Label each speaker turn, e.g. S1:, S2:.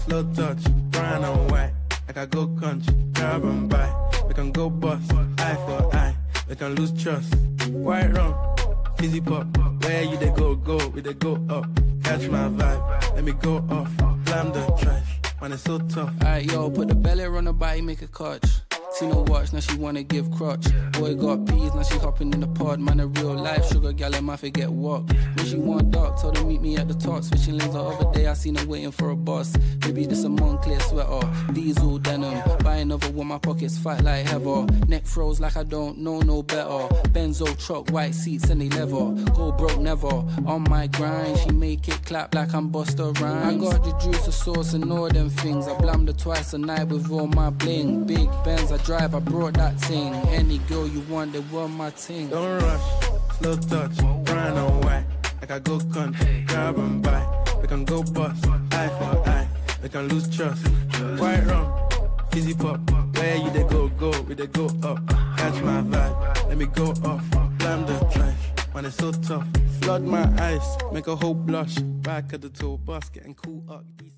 S1: slow touch, brown and white. Like I go country, grab and buy. We can go bust, eye for eye. We can lose trust. White rum, fizzy pop. Where you they go, we they go up. Catch my vibe, let me go off. Blam the trash, man it's so tough.
S2: Alright yo, put the belly on the body, make a catch. See no watch, now she wanna give crotch. Boy got peas, now she hopping in the pod. Man a real life sugar gal, I might forget walk. When she want dark, told her meet me at the top. Switching lanes the other day, I seen her waiting for a bus. Maybe this a Moncler sweater, diesel denim. Buy another one, my pockets fight like heather. Neck froze like I don't know no better. Benzo truck, white seats and they leather. Go broke never, on my grind. She make it clap like I'm Busta Rhymes. I got the juice, the sauce and all them things. I blammed her twice a night with all my bling. Big Benz, I drive, I brought that thing. Any girl you want, they want my thing.
S1: Don't rush, slow touch, brown and white. Like I go country, grab and buy. We can go bust, eye for eye. We can lose trust. White rum, fizzy pop. Where you they go, we they go up. Catch my vibe, let me go off. Blam the trash, man it's so tough. Flood my eyes, make a whole blush. Back at the tour bus, getting cool up.